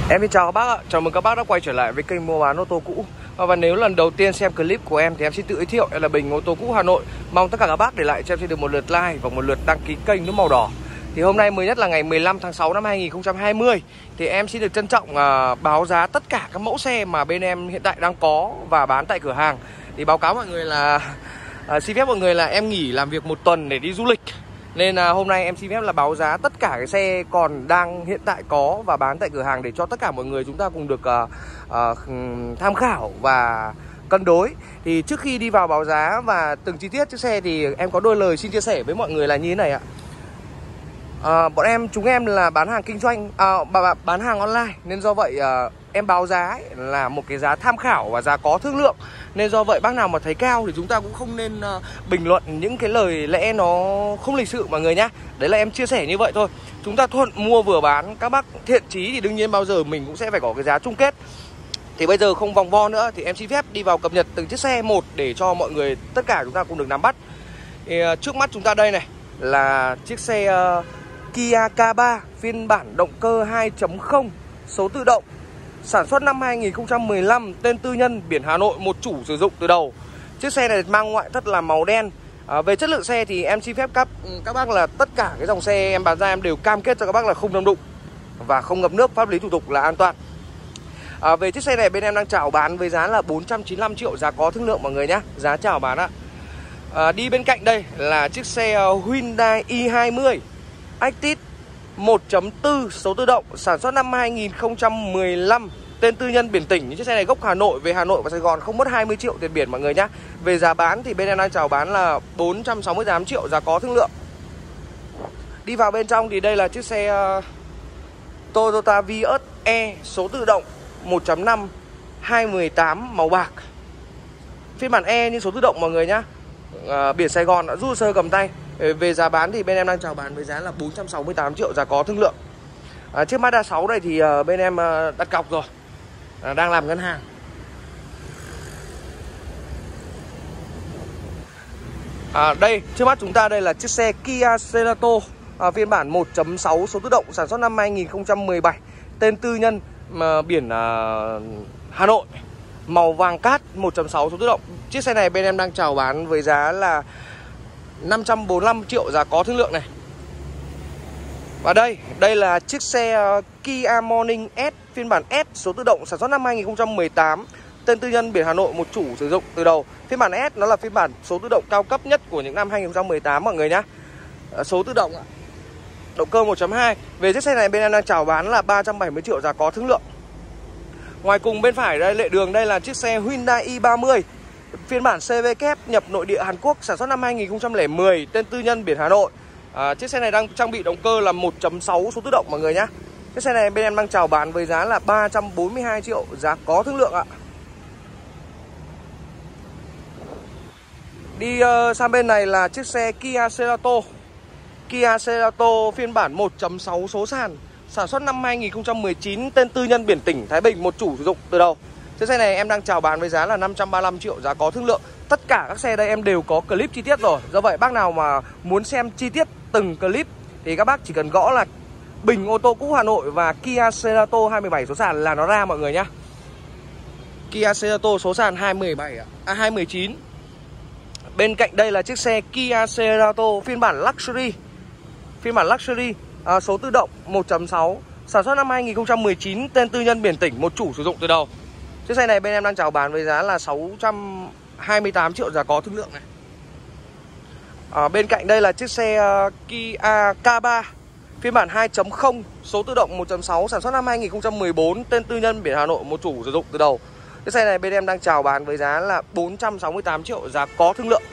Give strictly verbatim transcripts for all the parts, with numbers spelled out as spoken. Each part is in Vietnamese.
Em xin chào các bác ạ, chào mừng các bác đã quay trở lại với kênh mua bán ô tô cũ. Và nếu lần đầu tiên xem clip của em thì em xin tự giới thiệu, em là Bình, ô tô cũ Hà Nội. Mong tất cả các bác để lại cho em xin được một lượt like và một lượt đăng ký kênh nút màu đỏ. Thì hôm nay mới nhất là ngày mười lăm tháng sáu năm hai nghìn không trăm hai mươi thì em xin được trân trọng uh, báo giá tất cả các mẫu xe mà bên em hiện tại đang có và bán tại cửa hàng. Thì báo cáo mọi người là uh, xin phép mọi người là em nghỉ làm việc một tuần để đi du lịch, nên uh, hôm nay em xin phép là báo giá tất cả cái xe còn đang hiện tại có và bán tại cửa hàng để cho tất cả mọi người chúng ta cùng được uh, uh, tham khảo và cân đối. Thì trước khi đi vào báo giá và từng chi tiết chiếc xe thì em có đôi lời xin chia sẻ với mọi người là như thế này ạ. À, bọn em chúng em là bán hàng kinh doanh, à, bán hàng online, nên do vậy à, em báo giá ấy là một cái giá tham khảo và giá có thương lượng. Nên do vậy bác nào mà thấy cao thì chúng ta cũng không nên uh, bình luận những cái lời lẽ nó không lịch sự mọi người nhá. Đấy là em chia sẻ như vậy thôi. Chúng ta thuận mua vừa bán, các bác thiện chí thì đương nhiên bao giờ mình cũng sẽ phải có cái giá chung kết. Thì bây giờ không vòng vo nữa thì em xin phép đi vào cập nhật từng chiếc xe một để cho mọi người tất cả chúng ta cùng được nắm bắt. Thì, uh, trước mắt chúng ta đây này là chiếc xe uh, Kia K ba phiên bản động cơ hai chấm không số tự động, sản xuất năm hai nghìn không trăm mười lăm, tên tư nhân, biển Hà Nội, một chủ sử dụng từ đầu. Chiếc xe này mang ngoại thất là màu đen. à, Về chất lượng xe thì em xin phép các các bác là tất cả cái dòng xe em bán ra em đều cam kết cho các bác là không đâm đụng và không ngập nước, pháp lý thủ tục là an toàn. à, Về chiếc xe này bên em đang chào bán với giá là bốn trăm chín mươi lăm triệu, giá có thương lượng mọi người nhé, giá chào bán ạ. à, Đi bên cạnh đây là chiếc xe Hyundai i hai mươi Active một chấm bốn số tự động, sản xuất năm hai nghìn không trăm mười lăm, tên tư nhân, biển tỉnh. Những chiếc xe này gốc Hà Nội, về Hà Nội và Sài Gòn không mất hai mươi triệu tiền biển mọi người nhé. Về giá bán thì bên em đang chào bán là bốn trăm sáu mươi tám triệu, giá có thương lượng. Đi vào bên trong thì đây là chiếc xe uh, Toyota Vios E số tự động một chấm năm hai mười tám màu bạc, phiên bản E nhưng số tự động mọi người nhé. uh, Biển Sài Gòn đã rút sơ cầm tay. Về giá bán thì bên em đang chào bán với giá là bốn trăm sáu mươi tám triệu, giá có thương lượng. à, Chiếc Mazda sáu này thì uh, bên em uh, đặt cọc rồi, à, đang làm ngân hàng. à, Đây, trước mắt chúng ta đây là chiếc xe Kia Cerato à, phiên bản một chấm sáu số tự động, sản xuất năm hai nghìn không trăm mười bảy, tên tư nhân, mà biển uh, Hà Nội, màu vàng cát, một chấm sáu số tự động. Chiếc xe này bên em đang chào bán với giá là năm trăm bốn mươi lăm triệu, giá có thương lượng này. Và đây, đây là chiếc xe uh, Kia Morning S phiên bản S số tự động, sản xuất năm hai nghìn không trăm mười tám, tên tư nhân, biển Hà Nội, một chủ sử dụng từ đầu. Phiên bản S nó là phiên bản số tự động cao cấp nhất của những năm hai nghìn không trăm mười tám mọi người nhá. uh, Số tự động ạ, động cơ một chấm hai. Về chiếc xe này bên em đang chào bán là ba trăm bảy mươi triệu, giá có thương lượng. Ngoài cùng bên phải đây lệ đường, đây là chiếc xe Hyundai i ba mươi phiên bản xê vê kép, nhập nội địa Hàn Quốc, sản xuất năm hai nghìn không trăm lẻ mười, tên tư nhân, biển Hà Nội. à, Chiếc xe này đang trang bị động cơ là một chấm sáu số tự động mọi người nhé. Chiếc xe này bên em đang chào bán với giá là ba trăm bốn mươi hai triệu, giá có thương lượng ạ. Đi uh, sang bên này là chiếc xe Kia Cerato Kia Cerato phiên bản một chấm sáu số sàn, sản xuất năm hai nghìn không trăm mười chín, tên tư nhân, biển tỉnh Thái Bình, một chủ sử dụng từ đầu. Chiếc xe này em đang chào bán với giá là năm trăm ba mươi lăm triệu, giá có thương lượng. Tất cả các xe đây em đều có clip chi tiết rồi. Do vậy bác nào mà muốn xem chi tiết từng clip thì các bác chỉ cần gõ là Bình ô tô cũ Hà Nội và Kia Cerato hai mươi bảy số sàn là nó ra mọi người nhá. Kia Cerato số sàn hai mươi bảy à hai mươi chín. Bên cạnh đây là chiếc xe Kia Cerato phiên bản Luxury. Phiên bản Luxury à, số tự động một chấm sáu, sản xuất năm hai nghìn không trăm mười chín, tên tư nhân, biển tỉnh, một chủ sử dụng từ đầu. Chiếc xe này bên em đang chào bán với giá là sáu trăm hai mươi tám triệu, giá có thương lượng này. à, Bên cạnh đây là chiếc xe uh, Kia K ba phiên bản hai chấm không số tự động một chấm sáu, sản xuất năm hai nghìn không trăm mười bốn, tên tư nhân, biển Hà Nội, một chủ sử dụng từ đầu. Chiếc xe này bên em đang chào bán với giá là bốn trăm sáu mươi tám triệu, giá có thương lượng.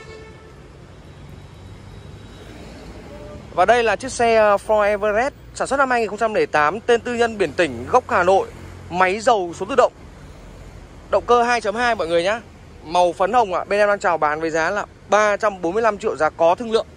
Và đây là chiếc xe Ford Everest, sản xuất năm hai nghìn không trăm lẻ tám, tên tư nhân, biển tỉnh, gốc Hà Nội, máy dầu số tự động, động cơ hai chấm hai mọi người nhá, màu phấn hồng ạ. À. Bên em đang chào bán với giá là ba trăm bốn mươi lăm triệu, giá có thương lượng.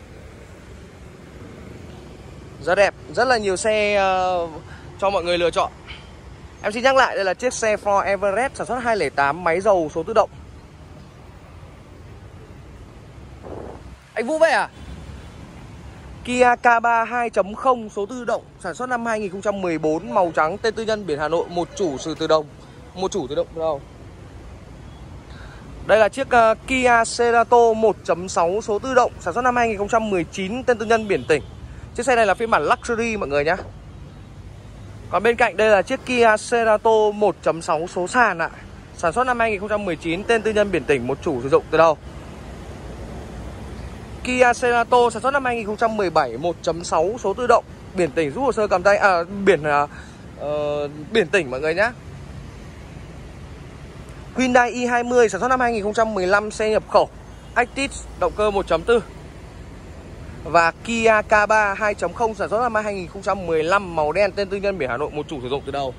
Rất đẹp, rất là nhiều xe uh, cho mọi người lựa chọn. Em xin nhắc lại, đây là chiếc xe Ford Everest sản xuất hai không không tám, máy dầu số tự động. Anh Vũ về à? Kia K ba hai chấm không số tự động, sản xuất năm hai nghìn không trăm mười bốn, màu trắng, tên tư nhân, biển Hà Nội, một chủ sử tự động, một chủ tự động từ đầu. Đây là chiếc uh, Kia Cerato một chấm sáu số tự động, sản xuất năm hai nghìn không trăm mười chín, tên tư nhân, biển tỉnh. Chiếc xe này là phiên bản Luxury mọi người nhé. Còn bên cạnh đây là chiếc Kia Cerato một chấm sáu số sàn ạ, sản xuất năm hai nghìn không trăm mười chín, tên tư nhân, biển tỉnh, một chủ sử dụng từ đầu. Kia Cerato sản xuất năm hai nghìn không trăm mười bảy, một chấm sáu số tự động, biển tỉnh, rút hồ sơ cầm tay, à biển uh, uh, biển tỉnh mọi người nhé. Hyundai i hai mươi sản xuất năm hai nghìn không trăm mười lăm, xe nhập khẩu, Active, động cơ một chấm bốn. Và Kia K ba hai chấm không sản xuất năm hai nghìn không trăm mười lăm, màu đen, tên tư nhân, biển Hà Nội, một chủ sử dụng từ đầu.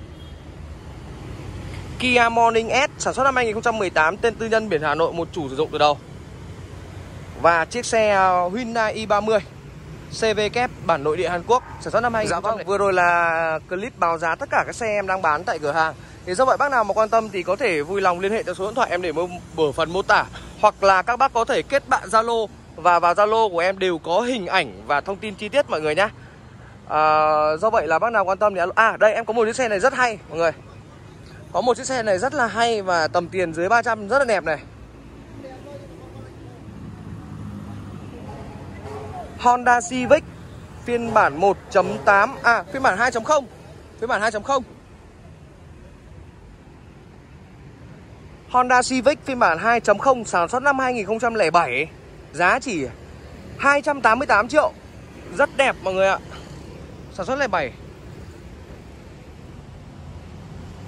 Kia Morning S sản xuất năm hai nghìn không trăm mười tám, tên tư nhân, biển Hà Nội, một chủ sử dụng từ đầu. Và chiếc xe Hyundai i ba mươi xê vê kép bản nội địa Hàn Quốc, sản xuất năm hai nghìn không trăm mười tám. Vừa rồi là clip báo giá tất cả các xe em đang bán tại cửa hàng. Thì do vậy bác nào mà quan tâm thì có thể vui lòng liên hệ theo số điện thoại em để ở phần mô tả, hoặc là các bác có thể kết bạn Zalo, và vào Zalo của em đều có hình ảnh và thông tin chi tiết mọi người nhé. À, do vậy là bác nào quan tâm thì à đây em có một chiếc xe này rất hay mọi người. Có một chiếc xe này rất là hay và tầm tiền dưới ba trăm, rất là đẹp này. Honda Civic phiên bản một chấm tám, à phiên bản hai chấm không. Phiên bản hai chấm không. Honda Civic phiên bản hai chấm không sản xuất năm hai nghìn không trăm lẻ bảy, giá chỉ hai trăm tám mươi tám triệu. Rất đẹp mọi người ạ. Sản xuất lẻ bảy.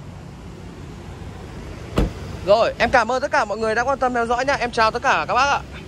Rồi, em cảm ơn tất cả mọi người đã quan tâm theo dõi nhá. Em chào tất cả các bác ạ.